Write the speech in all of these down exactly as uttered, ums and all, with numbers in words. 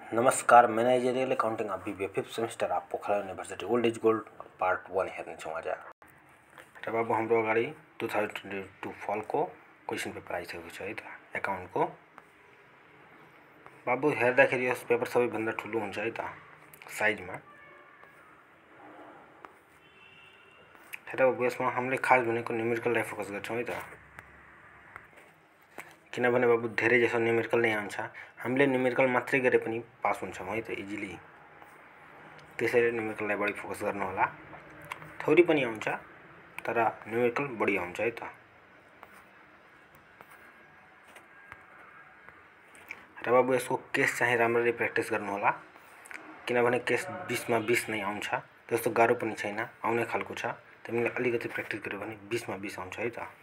नमस्कार, managerial accounting of BBA fifth semester आप Pokhara university old is gold part one हेर्नेछौँ आज। र बाबु हाम्रो अगाडि टु थाउजन्ड ट्वेन्टी टू फलको क्वेसन पेपर आइसकेको छ है त एकाउन्टको। बाबु हेर्दाखेरि यस पेपर सबैभन्दा ठुलो हुन्छ है त साइजमा। हेर बाबु यसमा हामीले खास भनेको न्युमेरिकललाई फोकस गर्छौँ है त, किनभने बाबु धेरै जसो न्युमेरिकल नै आउँछ। हामीले न्युमेरिकल मात्रै गरे पनि पास हुन्छौँ है त इजिली, त्यसैले न्युमेरिकललाई बढी फोकस गर्नु होला। थ्योरी पनि आउँछ तर न्युमेरिकल बढी आउँछ है त। र बाबु यसको केस चाहिँ राम्ररी प्र्याक्टिस गर्नु होला, किनभने केस बीसमा बीस नै आउँछ, त्यस्तो गाह्रो पनि छैन, आउने खालको छ। तिमीले अलिकति प्र्याक्टिस गर्यो भने बीसमा बीस आउँछ है त।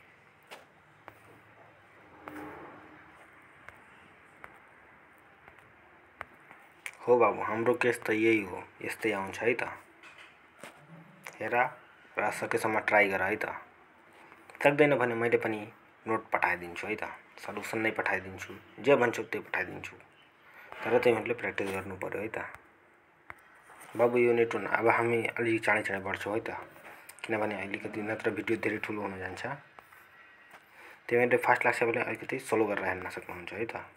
हो बाबु हाम्रो केस त यही हो, यस्तै आउँछ है त। हेर र सकेसम्म ट्राई गर है त। सक्दैन भने मैले पनि नोट पठाइदिन्छु है त, सल्युसन नै पठाइदिन्छु, जे भन्छौ त्यही पठाइदिन्छु, तर तिमीहरूले प्र्याक्टिस गर्नु पर्यो है त। बाबु युनिट वन अब हामी अलि चाँडै चाँडै बढ्छौँ है त, किनभने अलिकति नत्र भिडियो धेरै ठुलो हुन जान्छ। तिमीहरूले फास्ट लाग्छ भने अलिकति स्लो गरेर हेर्न सक्नुहुन्छ है त।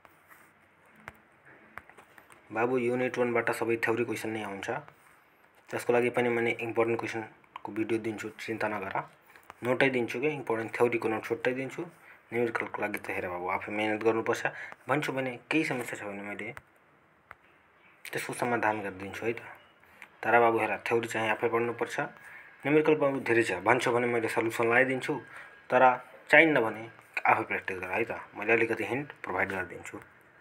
बाबु युनिट वनबाट सबै थ्योरी क्वेसन नै आउँछ, त्यसको लागि पनि मैले इम्पोर्टेन्ट क्वेसनको भिडियो दिन्छु, चिन्ता नगर। नोटै दिन्छु कि इम्पोर्टेन्ट थ्योरीको नोट छुट्टै दिन्छु। न्युमेरिकलको लागि त हेर बाबु आफै मेहनत गर्नुपर्छ। भन्छु भने केही समस्या छ भने मैले त्यसको समाधान गरिदिन्छु है त। तर बाबु हेर थ्योरी चाहिँ आफै पढ्नुपर्छ, न्युमेरिकल बाबु धेरै छ भन्छु भने मैले सल्युसन लगाइदिन्छु, तर चाहिन्न भने आफै प्र्याक्टिस गर है त, मैले अलिकति हिन्ट प्रोभाइड गरिदिन्छु।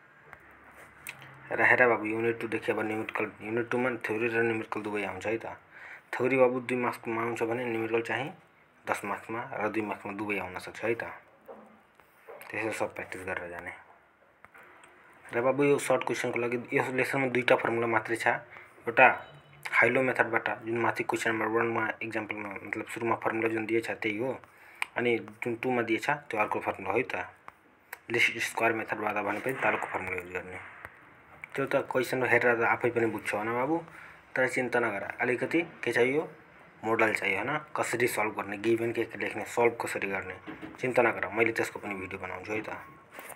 र हेर बाबु युनिट टू देखि अब न्युमेरिकल युनिट टूमा थ्योरी र न्युमेरिकल दुवै आउँछ है त। थ्योरी बाबु दुई मार्क्समा आउँछ भने न्युमेरिकल चाहिँ दस मार्क्समा र दुई मार्क्समा दुवै आउन सक्छ है त। त्यसैले सब प्र्याक्टिस गरेर जाने। र बाबु यो सर्ट क्वेसनको लागि यस लेसनमा दुईटा फर्मुला मात्रै छ। एउटा हाइलो मेथडबाट जुन माथि क्वेसन नम्बर वनमा इक्जाम्पलमा मतलब सुरुमा फर्मुला जुन दिएछ त्यही हो, अनि जुन टूमा दिएछ त्यो अर्को फर्मुला हो है त। लिस्ट स्क्वायर मेथडबाट भने पनि तलको फर्मुला युज गर्ने। त्यो त क्वेसन हेरेर त आफै पनि बुझ्छौ होइन बाबु, तर चिन्ता नगर। अलिकति के चाहियो, मोडल चाहियो होइन, कसरी सल्भ गर्ने, गिभन के के लेख्ने, सल्भ कसरी गर्ने, चिन्ता नगर, मैले त्यसको पनि भिडियो बनाउँछु है त।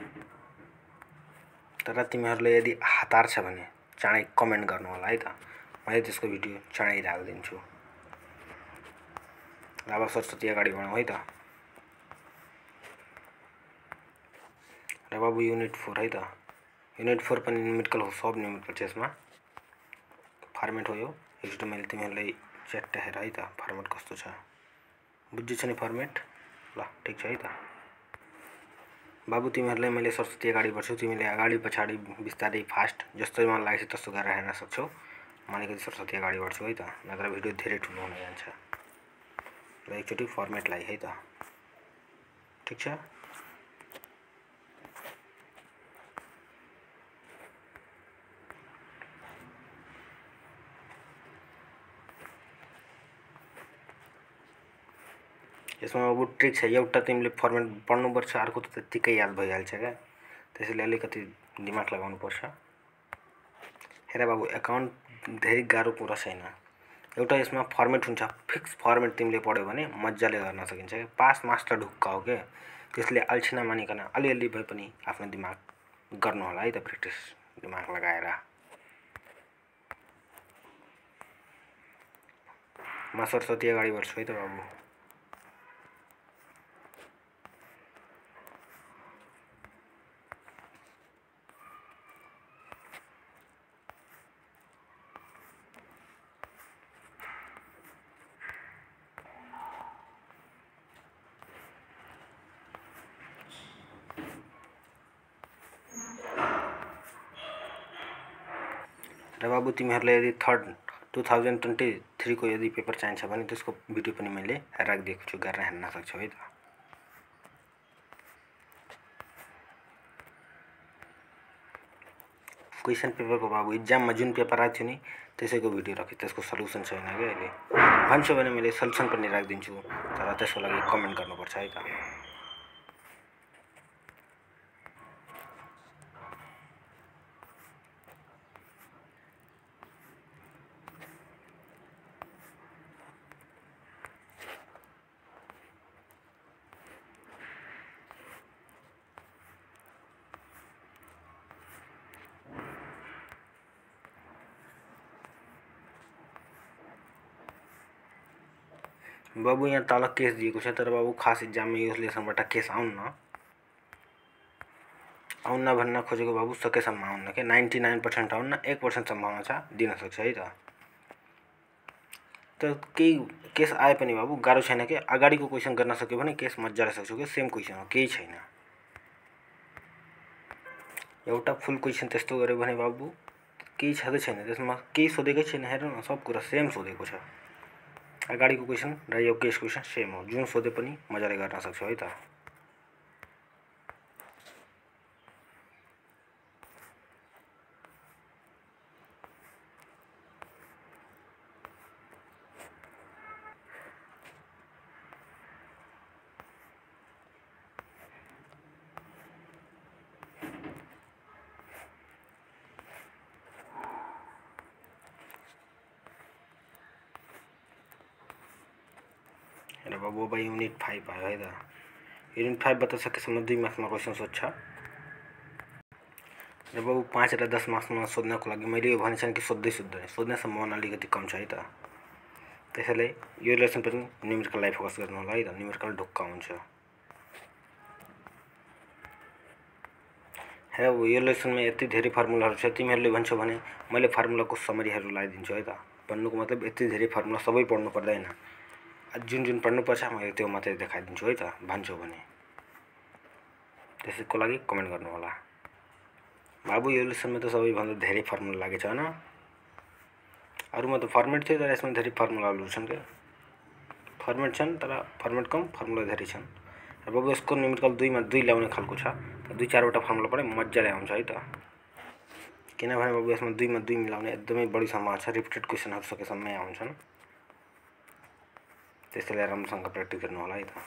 तर तिमीहरूले यदि हतार छ भने चाँडै कमेन्ट गर्नु होला है त, मैले त्यसको भिडियो चाँडै राखिदिन्छु। अब सरस्वती अगाडि बढौँ है त। र बाबु युनिट फोर है त, युनिट फोर पनि न्युमेरिकल हो, सब न्युमेरिकल छ यसमा। फर्मेट हो यो, एकचोटि मैले तिमीहरूलाई च्याट्ट हेर है त फर्मेट कस्तो छ, बुझ्छ नि फर्मेट? ल ठिक छ है त। बाबु तिमीहरूलाई मैले सरस्वती अगाडि बढ्छु, तिमीले अगाडि पछाडि बिस्तारै फास्ट जस्तो मलाई लागेको छ त्यस्तो गरेर हेर्न सक्छौ। म अलिकति सरस्वती अगाडि बढ्छु है त, नत्र भिडियो धेरै ठुलो हुन जान्छ। र एकचोटि फर्मेट लाई है त, ठिक छ। यसमा बाबु ट्रिक छ, एउटा तिमीले फर्मेट पढ्नुपर्छ, अर्को त त्यत्तिकै याद भइहाल्छ क्या, त्यसैले अलिकति दिमाग लगाउनुपर्छ। हेर बाबु एकाउन्ट धेरै गाह्रो कुरा छैन, एउटा यसमा फर्मेट हुन्छ, फिक्स फर्मेट तिमीले पढ्यो भने मजाले गर्न सकिन्छ क्या। पास मार्क्स त ढुक्क हो क्या, त्यसले अल्छी नमानिकन अलिअलि भए पनि आफ्नो दिमाग गर्नु होला है त प्र्याक्टिस, दिमाग लगाएर। म सरस्वती अगाडि बढ्छु है त बाबु। र बाबु तिमीहरूलाई यदि थर्ड टु थाउजन्ड ट्वेन्टी थ्रीको यदि पेपर चाहिन्छ भने त्यसको भिडियो पनि मैले राखिदिएको छु, गरेर हेर्न सक्छौ है त। क्वेसन पेपरको बाबु इक्जाममा जुन पेपर आएको थियो नि त्यसैको भिडियो राखेँ, त्यसको सल्युसन छैन क्या अहिले। भन्छु भने मैले सल्युसन पनि राखिदिन्छु, तर त्यसको लागि कमेन्ट गर्नुपर्छ है त। बाबु यहाँ तल केस दिएको छ तर बाबु खास इक्जाममा यो लेसनबाट केस आउन्न आउन्न भन्न खोजेको बाबु सकेसम्म आउन्न के नाइन्टी नाइन पर्सेन्ट आउन्न एक पर्सेन्ट सम्भावना छ दिन सक्छ है त त केही केस आए पनि बाबु गाह्रो छैन के अगाडिको क्वेसन गर्न सक्यो भने केस मजाले सक्छौ के सेम क्वेसन हो केही छैन एउटा फुल क्वेसन त्यस्तो गर्यो भने बाबु केही छँदै छैन त्यसमा केही सोधेकै छैन हेर्नु न सब कुरा सेम सोधेको छ अगाडिको क्वेसन र यो केस क्वेसन सेम हो जुन सोधे पनि मजाले गर्न सक्छौ है त र बाबु अब युनिट फाइभ आयो है त युनिट फाइभ बाट सकेसम्म दुई मार्क्समा क्वेसन सोध्छ र बाबु पाँच र दस मार्क्समा सोध्नको लागि मैले यो भनेछन् कि सोध्दै सोध्दैन सोध्ने सम्भावना अलिकति कम छ है त त्यसैले यो लेसन पनि न्युमेरिकललाई फोकस गर्नु होला है त न्युमेरिकल ढुक्क हुन्छ हे यो लेसनमा यति धेरै फर्मुलाहरू छ तिमीहरूले भन्छौ भने मैले फर्मुलाको समरीहरू लगाइदिन्छु है त भन्नुको मतलब यति धेरै फर्मुला सबै पढ्नु पर्दैन जुन जुन पढ्नु पर्छ मैले त्यो मात्रै देखाइदिन्छु है त भन्छौ भने त्यसैको लागि कमेन्ट गर्नु होला बाबु यो लेसनमा त सबैभन्दा धेरै फर्मुला लागेछ हैन अरुमा त फर्मेट थियो तर यसमा धेरै फर्मुलाहरू छन् के फर्मेट छन् तर फर्मेट कम फर्मुला धेरै छन् र बाबु यसको न्युमेरिकल दुई मा दुई ल्याउने खालको छ दुई चारवटा फर्मुला पढे मज्जाले आउँछ है त किनभने बाबु यसमा दुई मा दुई मिलाउने एकदमै बढी सम्भावना छ रिपिटेड क्वेशनहरु सकेसम्मै आउँछन् त्यसैले राम्रोसँग प्र्याक्टिस गर्नु होला है त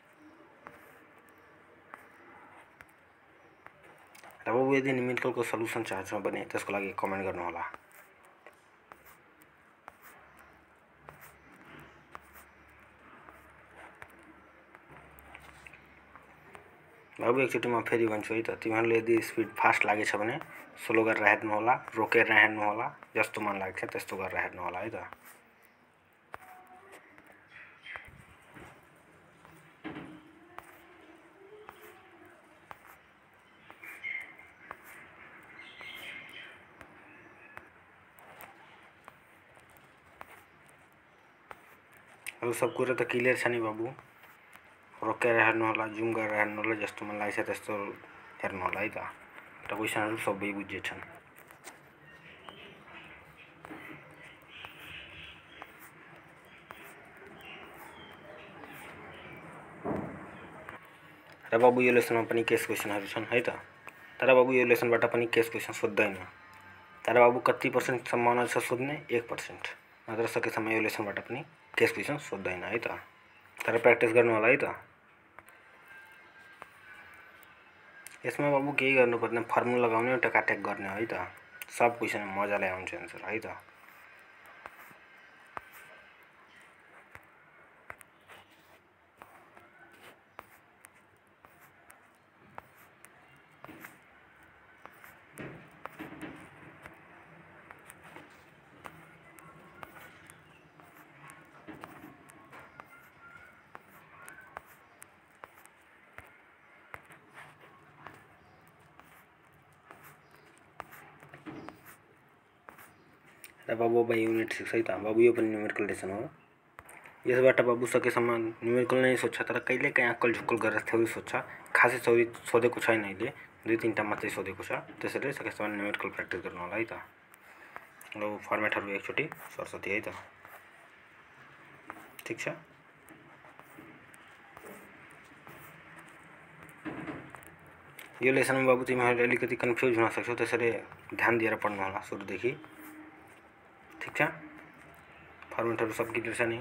र बाबु यदि न्युमेरिकलको सल्युसन चाहन्छ भने त्यसको लागि कमेन्ट गर्नु होला बाबु एकचोटिमा फेरि भन्छु है त तिमीहरूले यदि स्पिड फास्ट लागेछ भने स्लो गरेर हेर्नु होला रोकेर हेर्नु होला जस्तो मन लाग्छ त्यस्तो गरेर हेर्नु होला है त अरु सब कुरा त क्लियर छ नि बाबु रोकेर हेर्नु होला जुम गरेर हेर्नु होला जस्तो मन लाग्छ त्यस्तो हेर्नु होला है त त क्वेशनहरु सबै बुझेछन् र बाबु यो लेसनमा पनि केस क्वेशनहरु छन् है त तर बाबु यो लेसनबाट पनि केस क्वेशन सोध्दैन तर बाबु कति पर्सेन्ट सम्भावना छ सोध्ने एक पर्सेन्ट नत्र सकेसम्म यो लेसनबाट पनि केस क्वेशन सोध्दैन है त तर प्र्याक्टिस गर्नु होला है त यसमा बाबु केही गर्नु पर्दैन फर्मुला लगाउने टका ट्याग गर्ने है त सब क्वेशन मजाले आउँछ आन्सर है त र बाबु अब युनिट सिक्स है त बाबु यो पनि न्युमेरिकल लेसन हो यसबाट बाबु सकेसम्म न्युमेरिकल नै सोध्छ तर कहिले काहीँ अक्कल झुक्कल गरेर थ्योरी सोध्छ खासै थ्योरी सोधेको छैन अहिले दुई तीनटा मात्रै सोधेको छ त्यसैले सकेसम्म न्युमेरिकल प्र्याक्टिस गर्नु होला है त ल फर्मेटहरु एकचोटी सरस्वती है त ठीक छ यो लेसनमा बाबु तिमीहरूले अलिकति कन्फ्युज हुन सक्छौ त्यसैले ध्यान दिएर पढ्नु होला सुरुदेखि ठीक छ फर्मेटहरु सब क्लियर छ नि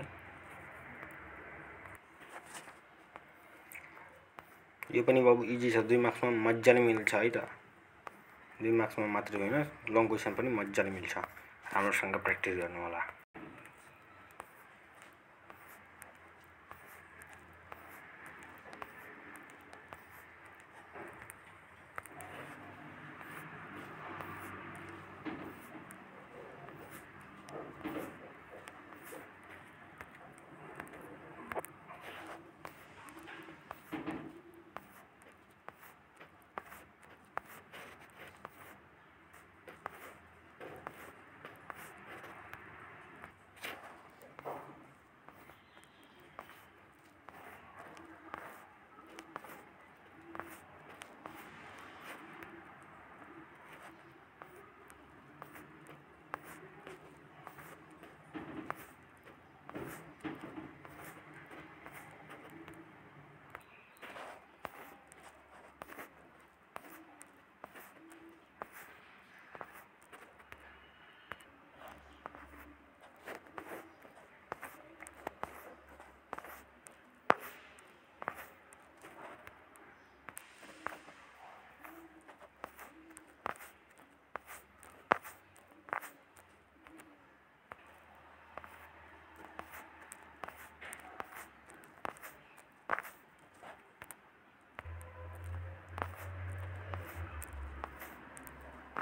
यो पनि बाबु इजी छ दुई मार्क्समा मज्जाले मिल्छ है त दुई मार्क्समा मात्र हैन लङ क्वेशन पनि मज्जाले मिल्छ राम्रोसँग प्र्याक्टिस गर्नु होला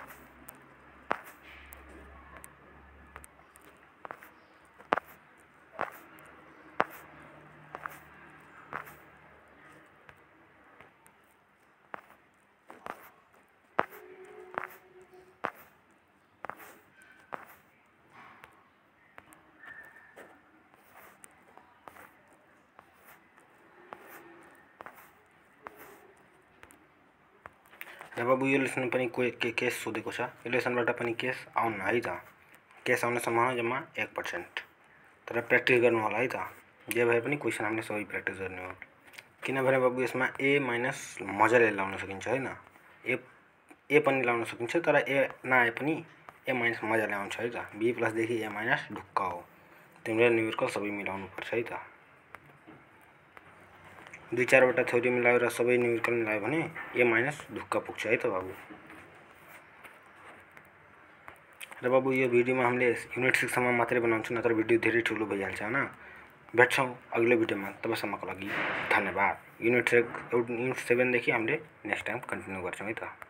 र बाबु यो लेसन पनि कोही के केस सोधेको छ। यो लेसनबाट पनि केस आउन है त। केस आउने सम्भावना जम्मा एक पर्सेन्ट। तर प्र्याक्टिस गर्नु होला है त। जे भए पनि क्वेसन हामीले सबै प्र्याक्टिस गर्ने हो। किनभने बाबु यसमा ए माइनस मजाले लाउन सकिन्छ हैन। ए ए पनि लाउन सकिन्छ, तर ए नआए पनि ए माइनस मजाले आउँछ है त। बी प्लस देखि ए माइनस ढुक्क हो। तिमीले न्युमेरिकल सबै मिलाउनु पर्छ है त। दुई चारवटा थ्योरी मिलायो र सबै न्युमेरिकल मिलायो भने ए माइनस ढुक्क पुग्छ है त बाबु। र बाबु यो भिडियोमा हामीले युनिट सिक्स सम्म मात्रै बनाउँछौँ, नत्र भिडियो धेरै ठुलो भइहाल्छ हैन। भेट्छौँ अघिल्लो भिडियोमा। तबसम्मको लागि धन्यवाद। युनिट युनिट सेभेन देखि हामीले नेक्स्ट टाइम कन्टिन्यू गर्छौँ है त।